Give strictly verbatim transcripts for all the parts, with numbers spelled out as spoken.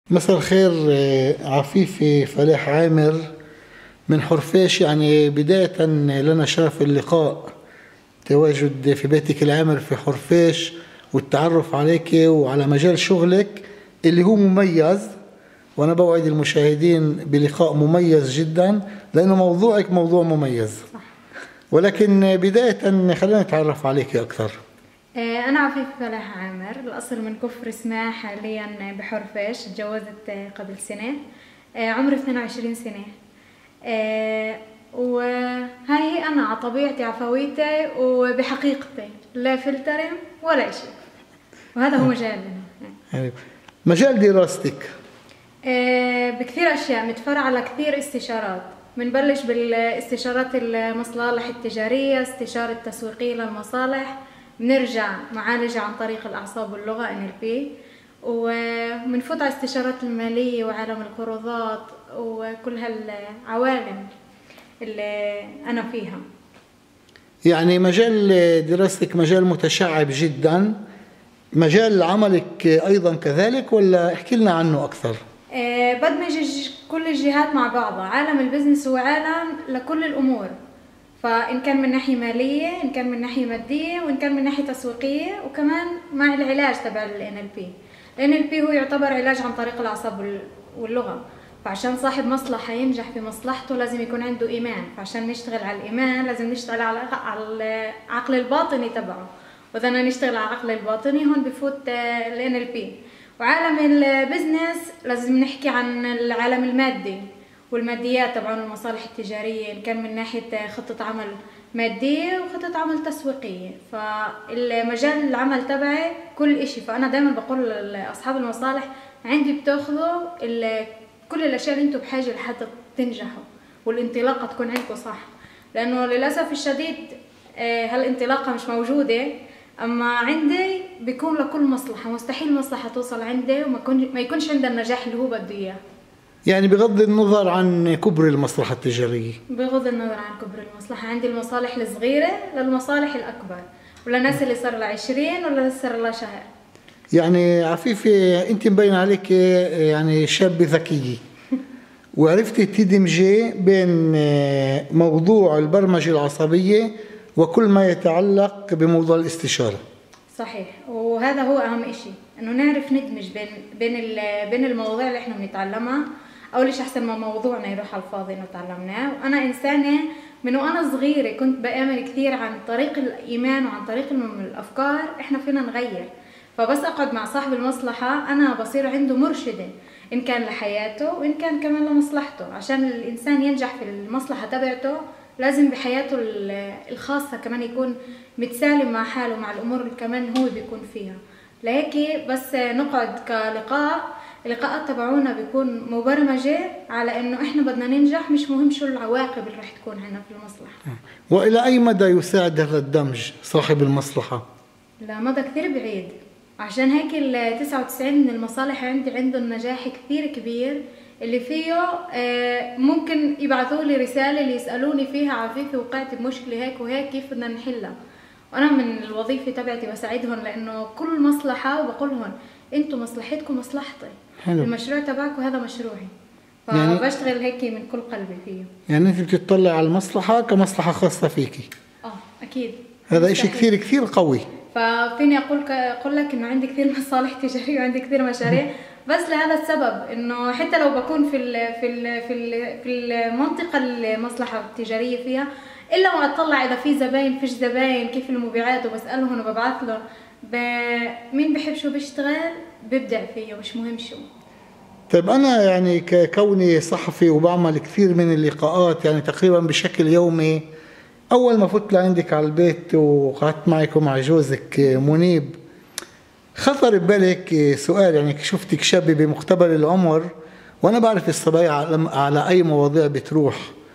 مساء الخير. آه، عفيفي فلاح عامر من حرفيش. يعني بداية لنا شرف اللقاء، تواجد في بيتك العامر في حرفيش والتعرف عليك وعلى مجال شغلك اللي هو مميز. وأنا بوعد المشاهدين بلقاء مميز جدا لأنه موضوعك موضوع مميز. ولكن بداية خلينا نتعرف عليك أكثر. أنا عفيف فلاح عامر، الأصل من كفر سماح، حاليا بحرفيش. تجوزت قبل سنة، عمري اثنين وعشرين سنة. وهاي هي أنا على طبيعتي، عفويتي وبحقيقتي، لا فلتر ولا شيء. وهذا هو مجالنا. يعني مجال دراستك بكثير أشياء متفرعة على كثير استشارات. بنبلش بالاستشارات المصالح التجارية، استشارة تسويقية للمصالح، بنرجع معالجة عن طريق الأعصاب واللغة إن إل بي، وبنفوت على استشارات المالية وعالم القروضات وكل هالعوالم اللي أنا فيها. يعني مجال دراستك مجال متشعب جدا. مجال عملك أيضا كذلك ولا احكي لنا عنه أكثر؟ أه بدمج كل الجهات مع بعضها. عالم البزنس هو عالم لكل الأمور، فإن كان من ناحية مالية، إن كان من ناحية مادية، وإن كان من ناحية تسويقية، وكمان مع العلاج تبع ال إن إل بي. ال إن إل بي هو يعتبر علاج عن طريق الأعصاب واللغة. فعشان صاحب مصلحة ينجح في مصلحته لازم يكون عنده إيمان، فعشان نشتغل على الإيمان لازم نشتغل على العقل الباطني تبعه، وإذا نشتغل على العقل الباطني هون بفوت ال إن إل بي. وعالم البزنس لازم نحكي عن العالم المادي والماديات تبعون المصالح التجارية، إن كان من ناحية خطة عمل مادية وخطة عمل تسويقية. فالمجال العمل تبعي كل إشي. فأنا دائما بقول لأصحاب المصالح عندي بتاخذوا كل الأشياء اللي انتم بحاجة لحتى تنجحوا والانطلاقة تكون عندكم صح، لأنه للأسف الشديد هالانطلاقة مش موجودة. أما عندي بيكون لكل مصلحة، مستحيل مصلحة توصل عندي وما ما يكونش عندها النجاح اللي هو بده إياه. يعني بغض النظر عن كبر المصلحة التجارية، بغض النظر عن كبر المصلحة، عندي المصالح الصغيرة للمصالح الأكبر، وللناس اللي صار لها عشرين ولا صار لها شهر. يعني عفيفة أنت مبين عليك يعني شابة ذكية وعرفتي تدمجي بين موضوع البرمجة العصبية وكل ما يتعلق بموضوع الاستشارة. صحيح، وهذا هو أهم إشي، إنه نعرف ندمج بين بين بين المواضيع اللي إحنا بنتعلمها. أول شيء أحسن ما موضوعنا يروح على الفاضي إنه تعلمناه. وأنا إنسانة من وأنا صغيرة كنت بآمن كثير عن طريق الإيمان وعن طريق الأفكار إحنا فينا نغير. فبس أقعد مع صاحب المصلحة أنا بصير عنده مرشدة، إن كان لحياته وإن كان كمان لمصلحته. عشان الإنسان ينجح في المصلحة تبعته لازم بحياته الخاصة كمان يكون متسالم مع حاله مع الأمور اللي كمان هو بيكون فيها. لهيك بس نقعد كلقاء، اللقاءات تبعونا بيكون مبرمجة على إنه إحنا بدنا ننجح، مش مهم شو العواقب اللي رح تكون عنا في المصلحة. وإلى أي مدى يساعد هذا الدمج صاحب المصلحة؟ لا مدى كثير بعيد. عشان هيك ال تسعة وتسعين من المصالح عندي عندهم نجاح كثير كبير، اللي فيه ممكن يبعثوا لي رسالة اللي يسألوني فيها عفيفة وقعت بمشكلة هيك وهيك كيف بدنا نحلها. وأنا من الوظيفة تبعتي بساعدهم، لأنه كل مصلحة وبقولهم أنتم مصلحتكم مصلحتي. حلو. المشروع تبعكم هذا مشروعي، فبشتغل يعني هيك من كل قلبي فيه. يعني أنت بتطلع على المصلحة كمصلحة خاصة فيكي؟ آه أكيد. هذا إشي كثير كثير قوي. ففيني أقول أقول لك إنه عندي كثير مصالح تجارية وعندي كثير مشاريع، بس لهذا السبب إنه حتى لو بكون في ال في ال في ال في المنطقة المصلحة التجارية فيها، إلا ما أطلع إذا في زباين فيش زباين، كيف المبيعات، وبسألهم وببعث له مين بحب شو بيشتغل ببدع فيه ومش مهم شو. طيب أنا يعني ككوني صحفي وبعمل كثير من اللقاءات يعني تقريبا بشكل يومي، أول ما فت لعندك على البيت وقعدت معك ومع جوزك منيب خطر ببالك سؤال. يعني شفتك شابة بمقتبل العمر، وأنا بعرف الصبايا على أي مواضيع بتروح،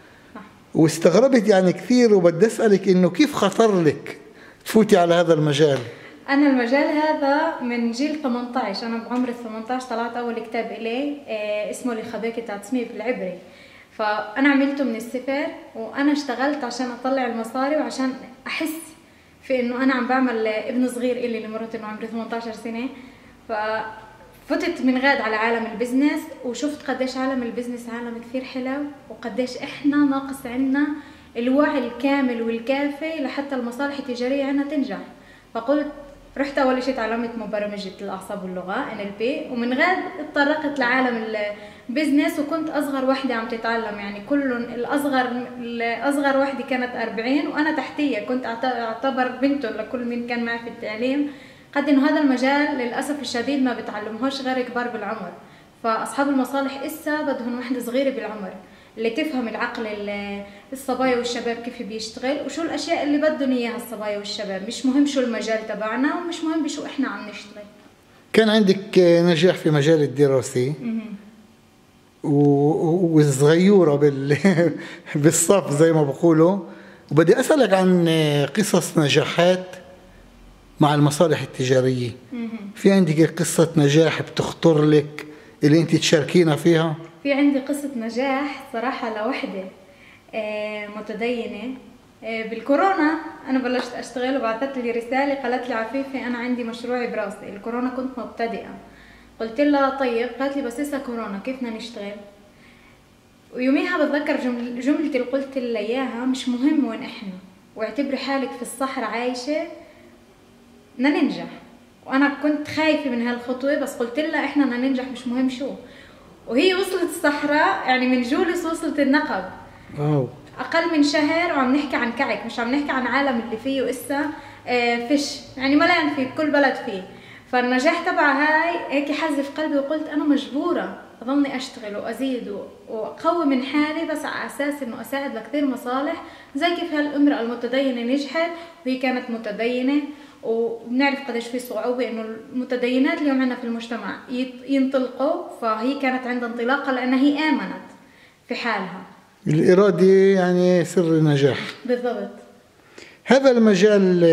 واستغربت يعني كثير وبدي أسألك إنه كيف خطر لك تفوتي على هذا المجال؟ أنا المجال هذا من جيل ثمانية عشر، أنا بعمر ثمانية عشر طلعت أول كتاب إلي اسمه لخباكة تصميم بالعبري، فأنا عملته من الصفر. وأنا اشتغلت عشان أطلع المصاري وعشان أحس في إنه أنا عم بعمل ابن صغير إلي اللي مرته إنه عمري ثمانية عشر سنة. ف فتت من غاد على عالم البزنس وشفت قديش عالم البزنس عالم كثير حلو، وقديش احنا ناقص عنا الوعي الكامل والكافي لحتى المصالح التجارية عنا تنجح. فقلت رحت اول شيء تعلمت مبرمجة الاعصاب واللغة إن إل بي، ومن غاد اتطرقت لعالم البزنس، وكنت اصغر وحدة عم تتعلم، يعني كلهم الاصغر الاصغر وحدة كانت أربعين وانا تحتية، كنت اعتبر بنته لكل مين كان معي في التعليم. قد انه هذا المجال للاسف الشديد ما بتعلموش غير كبار بالعمر، فاصحاب المصالح اسا بدهم وحده صغيره بالعمر اللي تفهم العقل الصبايا والشباب كيف بيشتغل وشو الاشياء اللي بدهم اياها الصبايا والشباب، مش مهم شو المجال تبعنا ومش مهم بشو احنا عم نشتغل. كان عندك نجاح في مجال الدراسي والصغيوره بال بالصف زي ما بقولوا، وبدي اسالك عن قصص نجاحات مع المصالح التجارية. في عندك قصة نجاح بتخطر لك اللي انت تشاركينا فيها؟ في عندي قصة نجاح صراحة لوحدة متدينة. بالكورونا أنا بلشت أشتغل وبعثت لي رسالة قالت لي عفيفة أنا عندي مشروعي براسي، الكورونا كنت مبتدئة. قلت لها طيب، قالت لي بس إسا كورونا كيف بدنا نشتغل؟ ويوميها بتذكر جمل جملتي اللي قلت لها إياها، مش مهم وين إحنا، واعتبري حالك في الصحراء عايشة بدنا ننجح. وانا كنت خايفه من هالخطوه بس قلت لها احنا بدنا ننجح مش مهم شو. وهي وصلت الصحراء، يعني من جولس وصلت النقب. واو. اقل من شهر وعم نحكي عن كعك، مش عم نحكي عن عالم اللي فيه اسا آه فش، يعني مليان فيه بكل بلد فيه. فالنجاح تبع هاي هيك حز في قلبي وقلت انا مجبوره اضلني اشتغل وازيد واقوي من حالي بس على اساس انه اساعد لكثير مصالح، زي كيف هالامراه المتدينه نجحت وهي كانت متدينه. وبنعرف قديش في صعوبة إنه المتدينات اليوم عندنا في المجتمع ينطلقوا، فهي كانت عندها انطلاقة لأنها هي آمنت في حالها. الإرادة يعني سر النجاح. بالضبط. هذا المجال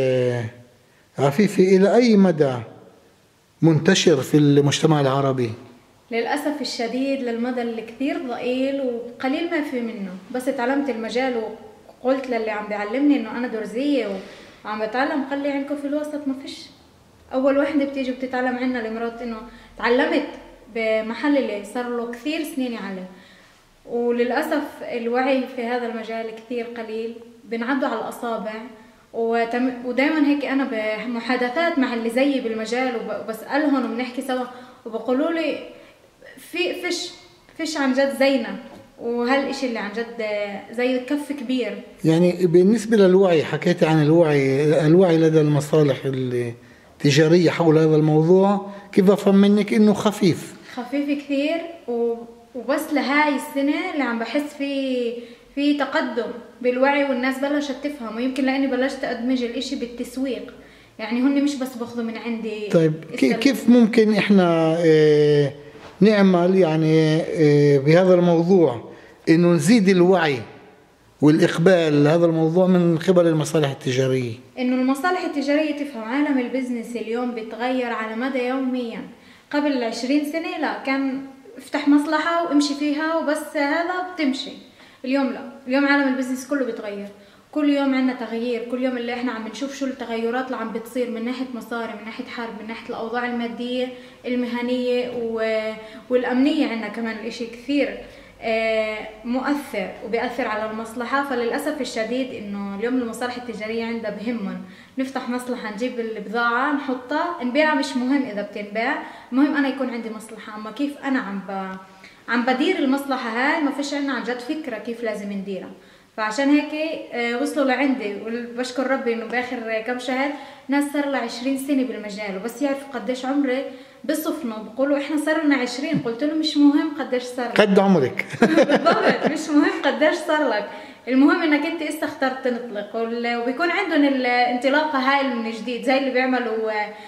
عفيفي إلى أي مدى منتشر في المجتمع العربي؟ للأسف الشديد للمدى الكثير ضئيل وقليل ما في منه. بس تعلمت المجال وقلت للي عم بيعلمني إنه أنا درزية و عم بتعلم، قال لي عندكم في الوسط ما فيش. اول وحده بتيجي بتتعلم عندنا الامارات، انه تعلمت بمحل اللي صار له كثير سنين يعلم. وللاسف الوعي في هذا المجال كثير قليل، بنعدوا على الاصابع. ودائما هيك انا بمحادثات مع اللي زيي بالمجال وبسالهم وبنحكي سوا وبقولوا لي في فيش فيش عن جد زينا، وهالشيء اللي عن جد زي كف كبير. يعني بالنسبة للوعي، حكيت عن الوعي الوعي لدى المصالح التجارية حول هذا الموضوع، كيف أفهم منك إنه خفيف؟ خفيف كثير، وبس لهاي السنة اللي عم بحس في في تقدم بالوعي والناس بلشت تفهم، ويمكن لأني بلشت أدمج الإشي بالتسويق، يعني هن مش بس باخذوا من عندي. طيب كيف ممكن إحنا اه نعمل يعني اه بهذا الموضوع إنه نزيد الوعي والإقبال لهذا الموضوع من قبل المصالح التجارية؟ إنه المصالح التجارية تفهم عالم البزنس اليوم بيتغير على مدى يوميا. قبل عشرين سنة لا، كان افتح مصلحة وامشي فيها وبس هذا بتمشي. اليوم لا، اليوم عالم البزنس كله بيتغير، كل يوم عندنا تغيير، كل يوم اللي احنا عم بنشوف شو التغيرات اللي عم بتصير من ناحية مصاري، من ناحية حرب، من ناحية الأوضاع المادية المهنية والأمنية. عندنا كمان الاشي كثير مؤثر وبيأثر على المصلحة. فللأسف الشديد إنه اليوم المصالح التجارية عندها بهمن نفتح مصلحة، نجيب البضاعة نحطها نبيعها، مش مهم إذا بتنباع، المهم أنا يكون عندي مصلحة. أما كيف أنا عم ب... عم بدير المصلحة هاي ما فيش عنا عن جد فكرة كيف لازم نديرها. فعشان هيك وصلوا لعندي، وبشكر ربي إنه بآخر كم شهر ناس صار لها عشرين سنة بالمجال، وبس يعرفوا قديش عمري بصفنا بقولوا احنا صار لنا عشرين. قلت له مش مهم قديش صار لك، قد عمرك. بالضبط، مش مهم قديش صار لك، المهم انك انت اسا اخترت تنطلق. وبيكون عندهم الانطلاقه هاي من جديد، زي اللي بيعملوا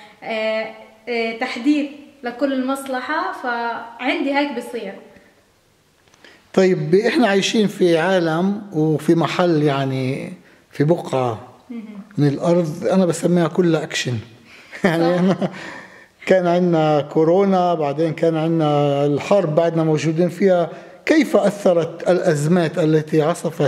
تحديث لكل المصلحه، فعندي هيك بصير. طيب احنا عايشين في عالم وفي محل، يعني في بقعه من الارض انا بسميها كلها اكشن. يعني انا كان عندنا كورونا، بعدين كان عندنا الحرب بعدنا موجودين فيها. كيف أثرت الأزمات التي عصفت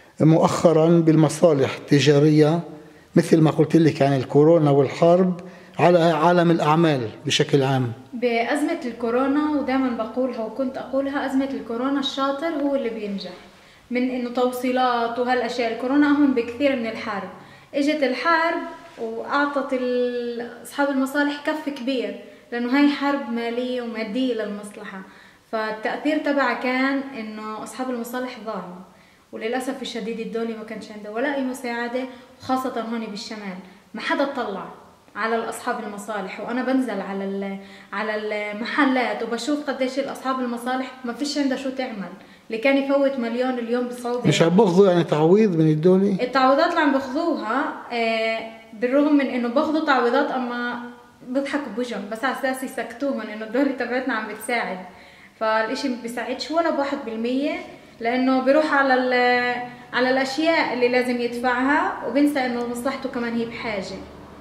مؤخرا بالمصالح التجارية مثل ما قلت لك عن الكورونا والحرب على عالم الأعمال بشكل عام؟ بأزمة الكورونا، ودائما بقولها وكنت أقولها، أزمة الكورونا الشاطر هو اللي بينجح، من إنه توصيلات وهالأشياء. الكورونا أهم بكثير من الحرب. إجت الحرب وأعطت أصحاب المصالح كف كبير، لأنه هاي حرب مالية ومادية للمصلحة، فالتأثير تبعها كان إنه أصحاب المصالح ضاعوا، وللأسف الشديد الدولي ما كانش عنده ولا أي مساعدة، وخاصة هون بالشمال ما حدا طلع على أصحاب المصالح. وأنا بنزل على على المحلات وبشوف قديش الأصحاب المصالح ما فيش عنده شو تعمل. اللي كان يفوت مليون اليوم بصعوبة. مش عم باخذوا يعني تعويض من الدولة؟ التعويضات اللي عم باخذوها آه بالرغم من إنه باخذوا تعويضات، أما بضحكوا بوجههم بس على أساس يسكتوهم إنه الدولة تبعتنا عم بتساعد. فالإشي ما بيساعدش ولا بواحد بالمية، لأنه بيروح على على الأشياء اللي لازم يدفعها، وبنسى إنه مصلحته كمان هي بحاجة.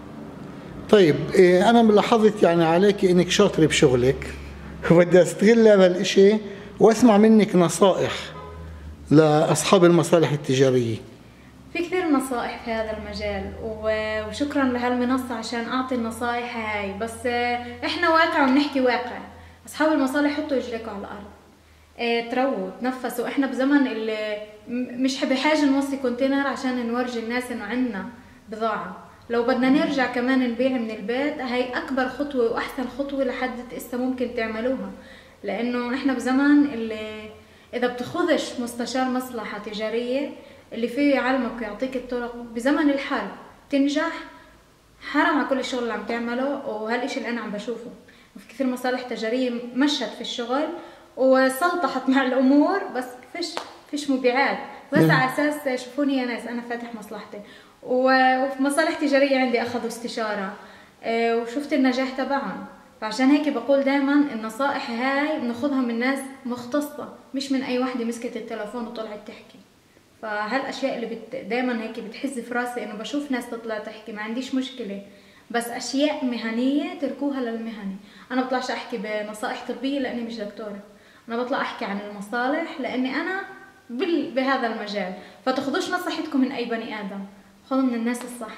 طيب أنا لاحظت يعني عليك إنك شاطرة بشغلك، وبدي أستغل هذا الإشي وأسمع منك نصائح لأصحاب المصالح التجارية. في كثير نصائح في هذا المجال، وشكرا لهالمنصة عشان أعطي النصائح هاي. بس إحنا واقع وبنحكي واقع. أصحاب المصالح حطوا رجليكم على الأرض، اه ترووا تنفسوا. إحنا بزمن اللي مش بحاجة نوصي كونتينر عشان نورجي الناس إنه عندنا بضاعة. لو بدنا نرجع كمان نبيع من البيت، هاي أكبر خطوة وأحسن خطوة لحد إسا ممكن تعملوها، لأنه إحنا بزمن اللي إذا بتخذش مستشار مصلحة تجارية اللي فيه يعلمك ويعطيك الطرق بزمن الحرب تنجح، حرام على كل الشغل اللي عم تعمله. وهالإشي اللي أنا عم بشوفه وفي كثير مصالح تجارية مشت في الشغل وسلطحت مع الأمور، بس فيش فيش مبيعات، بس على أساس شوفوني يا ناس أنا فاتح مصلحتي. وفي مصالح تجارية عندي أخذوا استشارة وشفت النجاح تبعهم. فعشان هيك بقول دائما النصائح هاي بناخذها من ناس مختصة، مش من أي وحدة مسكت التلفون وطلعت تحكي. فهالأشياء اللي بت... دائما هيك بتحز في راسي، إنه بشوف ناس تطلع تحكي ما عنديش مشكلة، بس أشياء مهنية تركوها للمهني. أنا بطلعش أحكي بنصائح طبية لأني مش دكتورة، أنا بطلع أحكي عن المصالح لأني أنا بال... بهذا المجال. فتاخذوش نصيحتكم من أي بني آدم، خذوا من الناس الصح.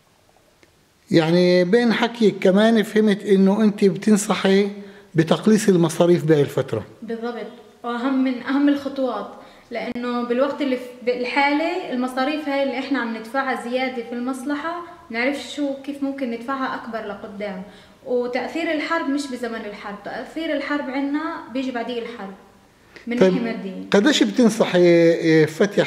يعني بين حكيك كمان فهمت إنه أنت بتنصحي بتقليص المصاريف بهاي الفترة. بالضبط، وأهم من أهم الخطوات، لأنه بالوقت اللي في الحالي المصاريف هاي اللي إحنا عم ندفعها زيادة في المصلحة نعرف شو كيف ممكن ندفعها أكبر لقدام. وتأثير الحرب مش بزمن الحرب، تأثير الحرب عنا بيجي بعديه الحرب من ناحية مادية. قديش بتنصحي فتح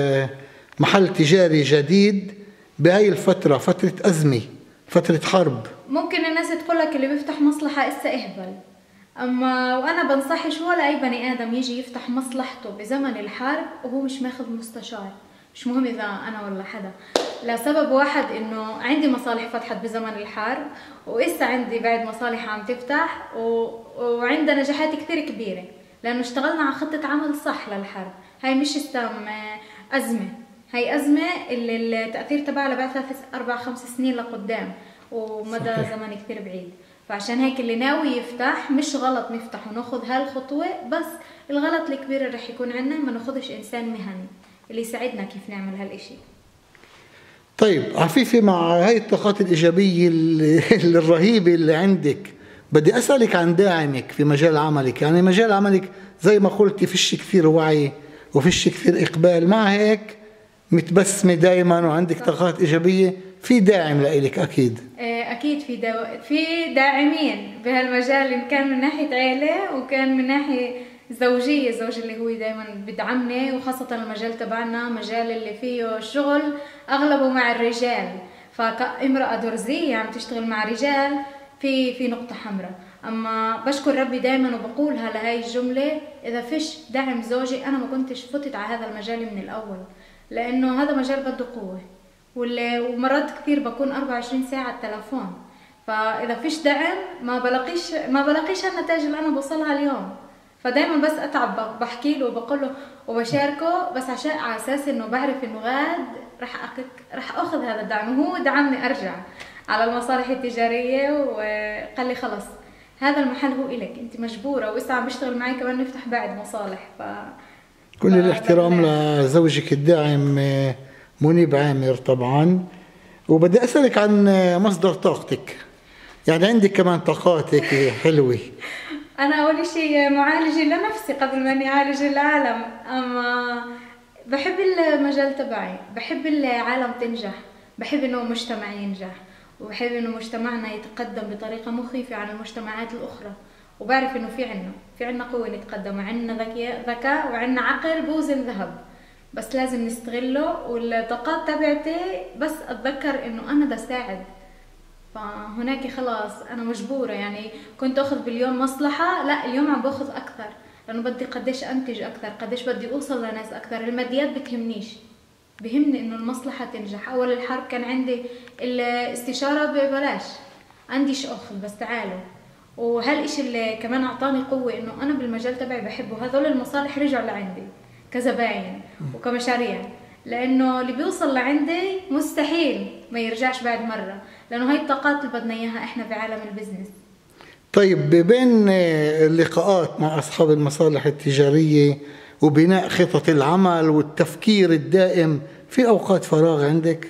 محل تجاري جديد بهاي الفترة، فترة أزمة، فترة حرب؟ ممكن الناس تقول لك اللي بيفتح مصلحة إسا إهبل، أما وأنا بنصحش ولا أي بني آدم يجي يفتح مصلحته بزمن الحرب وهو مش ماخذ مستشار. مش مهم إذا أنا ولا حدا، لسبب واحد إنه عندي مصالح فتحت بزمن الحرب، وإسا عندي بعد مصالح عم تفتح، و... وعندنا نجاحات كثير كبيرة لأنه اشتغلنا على خطة عمل صح للحرب. هاي مش استم أزمة، هاي أزمة اللي التأثير تبعها لبعد ثلاث أربع خمس سنين لقدام، ومدى صحيح. زمن كثير بعيد. فعشان هيك اللي ناوي يفتح مش غلط نفتح وناخذ هالخطوة، بس الغلط الكبير اللي رح يكون عنا ما ناخذش إنسان مهني اللي يساعدنا كيف نعمل هالإشي. طيب عفيفة، مع هاي الطاقات الإيجابية الرهيبة اللي عندك، بدي أسألك عن داعمك في مجال عملك. يعني مجال عملك زي ما قلتي فيش كثير وعي وفيش كثير إقبال، مع هيك متبسمة دايما وعندك طاقات إيجابية، في داعم لإلك أكيد. أكيد في دا... في داعمين بهالمجال، إن كان من ناحية عيلة وكان من ناحية زوجية. الزوج اللي هو دايما بدعمني، وخاصة المجال تبعنا مجال اللي فيه شغل أغلبه مع الرجال، فكامرأة درزية عم تشتغل مع رجال في في نقطة حمراء. أما بشكر ربي دايما وبقولها لهاي الجملة، إذا فيش دعم زوجي أنا ما كنتش فتت على هذا المجال من الأول، لأنه هذا مجال بده قوة، ومرات كثير بكون أربعة وعشرين ساعة على التلفون. فإذا فيش دعم ما بلاقيش ما بلاقيش النتائج اللي أنا بوصلها اليوم. فدايما بس أتعب بحكي له وبقول له وبشاركه، بس عشان على أساس إنه بعرف إنه غاد رح أخذ رح أخذ هذا الدعم، وهو دعمني أرجع على المصالح التجارية، وقال لي خلص هذا المحل هو إلك، أنت مجبورة، وإسا عم بشتغل معي كمان نفتح بعد مصالح. ف كل الاحترام لزوجك الداعم منيب عامر طبعا. وبدي أسألك عن مصدر طاقتك. يعني عندك كمان طاقات هيك حلوة. انا اول شيء معالجة لنفسي قبل ما اني اعالج العالم. اما بحب المجال تبعي، بحب العالم تنجح، بحب انه مجتمعي ينجح، وبحب انه مجتمعنا يتقدم بطريقة مخيفة عن المجتمعات الاخرى. وبعرف انه في عنا في عنا قوة نتقدم، وعنا ذكاء ذكاء وعنا عقل بوزن ذهب، بس لازم نستغله. والطاقات تبعتي بس اتذكر انه انا بدي اساعد، فهناك خلاص انا مجبورة. يعني كنت اخذ باليوم مصلحة، لا اليوم عم باخذ اكثر، لانه بدي قديش انتج اكثر، قديش بدي اوصل لناس اكثر. الماديات بتهمنيش، بهمني انه المصلحة تنجح. اول الحرب كان عندي الاستشارة ببلاش، عنديش اخذ بس تعالوا. وهالاشي اللي كمان اعطاني قوة انه انا بالمجال تبعي بحبه. هذول المصالح رجعوا لعندي كزباين وكمشاريع، لانه اللي بيوصل لعندي مستحيل ما يرجعش بعد مرة، لانه هاي الطاقات اللي بدنا اياها احنا بعالم البزنس. طيب، بين اللقاءات مع أصحاب المصالح التجارية وبناء خطط العمل والتفكير الدائم، في أوقات فراغ عندك؟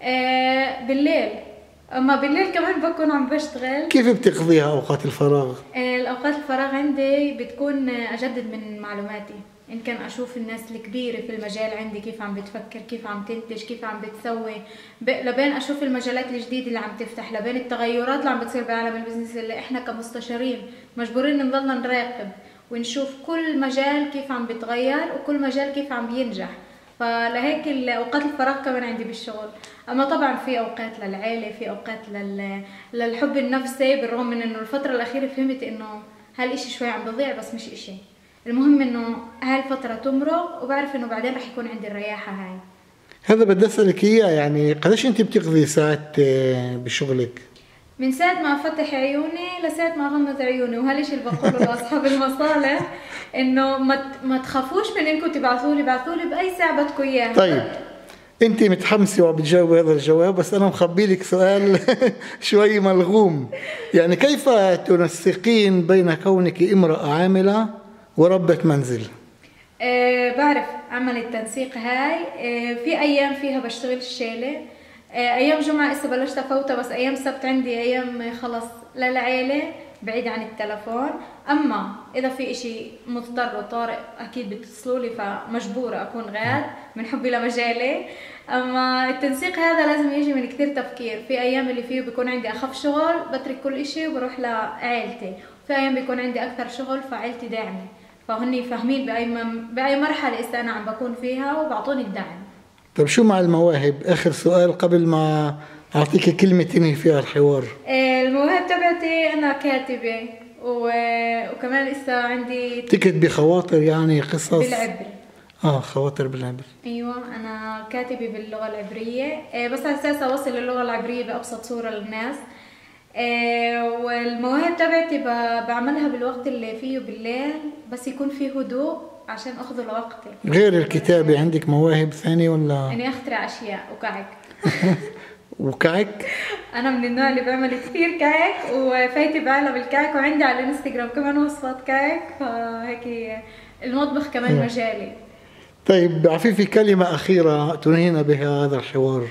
آه بالليل، اما بالليل كمان بكون عم بشتغل. كيف بتقضيها أوقات الفراغ؟ آه الاوقات الفراغ عندي بتكون اجدد من معلوماتي، إن كان أشوف الناس الكبيرة في المجال عندي كيف عم بتفكر، كيف عم تنتج، كيف عم بتسوي، لبين أشوف المجالات الجديدة اللي عم تفتح، لبين التغيرات اللي عم بتصير بعالم البزنس اللي إحنا كمستشارين مجبورين نضلنا نراقب ونشوف كل مجال كيف عم بتغير وكل مجال كيف عم بينجح. فلهيك الأوقات الفراغ كمان عندي بالشغل. أما طبعا في أوقات للعيلة، في أوقات لل... للحب النفسي، بالرغم من إنه الفترة الأخيرة فهمت إنه هالإشي شوي عم بضيع، بس مش إشي. المهم انه هاي الفترة تمرق، وبعرف انه بعدين رح يكون عندي الرياحة هاي. هذا بدي اسألك اياه، يعني قديش انت بتقضي ساعات بشغلك؟ من ساعة ما افتح عيوني لساعة ما اغمض عيوني. وهالشيء اللي بقوله لاصحاب المصالح انه ما ما تخافوش من انكم تبعثوا لي، ابعثوا لي باي ساعة بدكم اياها. طيب، انت متحمسه وعم بتجاوبي هذا الجواب، بس انا مخبي لك سؤال شوي ملغوم. يعني كيف تنسقين بين كونك امرأة عاملة وربة منزل؟ أه بعرف عمل التنسيق هاي. أه في ايام فيها بشتغل الشيلة، أه ايام جمعة اسا بلشت افوتها، بس ايام سبت عندي ايام خلص للعيلة بعيد عن التلفون. اما اذا في اشي مضطر وطارئ اكيد بيتصلوا لي، فمجبورة اكون غاد من حبي لمجالي. اما التنسيق هذا لازم يجي من كثير تفكير. في ايام اللي فيه بيكون عندي اخف شغل بترك كل اشي وبروح لعائلتي، في ايام بيكون عندي اكثر شغل فعائلتي داعمة، فهني فاهمين باي مم... باي مرحله اسا انا عم بكون فيها وبعطوني الدعم. طيب، شو مع المواهب؟ اخر سؤال قبل ما اعطيك كلمه تنهي فيها الحوار. المواهب تبعتي انا كاتبه و... وكمان لسه عندي تكتبي خواطر، يعني قصص بالعبري. اه خواطر بالعبري. ايوه انا كاتبه باللغه العبريه، بس على اساس اوصل اللغه العبريه بابسط صوره للناس. والمواهب تبعتي بعملها بالوقت اللي فيه بالليل، بس يكون فيه هدوء عشان اخذ لوقتي. غير الكتابة عندك مواهب ثانية ولا؟ اني اخترع اشياء وكعك. وكعك؟ انا من النوع اللي بعمل كثير كعك، وفايتة بعالم الكعك، وعندي على الانستغرام كمان وصفات كعك، فهيك المطبخ كمان م. مجالي. طيب عفيفي، كلمة أخيرة تنهينا بها هذا الحوار.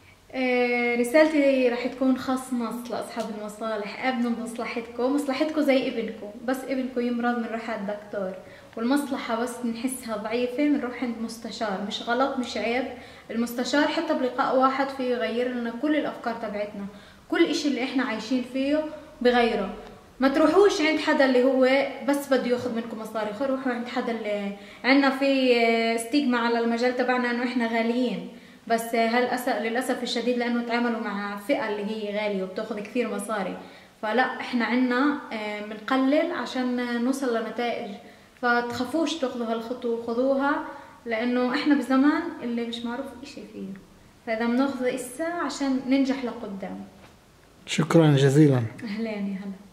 رسالتي رح تكون خاص نص لأصحاب المصالح. ابنوا بمصلحتكم، مصلحتكم زي ابنكم، بس ابنكم يمرض بنروح على الدكتور، والمصلحة بس بنحسها ضعيفة بنروح عند مستشار. مش غلط، مش عيب. المستشار حتى بلقاء واحد فيه يغير لنا كل الأفكار تبعتنا، كل إشي اللي إحنا عايشين فيه بغيره. ما تروحوش عند حدا اللي هو بس بده ياخذ منكم مصاري، روحوا عند حدا اللي عندنا في ستيغما على المجال تبعنا انه احنا غاليين، بس هالأسف للاسف الشديد لانه تعاملوا مع فئه اللي هي غاليه وبتاخذ كثير مصاري. فلا احنا عندنا بنقلل عشان نوصل لنتائج. فتخافوش تاخذوا هالخطوه، خذوها، لانه احنا بزمان اللي مش معروف اشي فيه، فاذا بناخذ اسا عشان ننجح لقدام. شكرا جزيلا. اهلين يا هلا.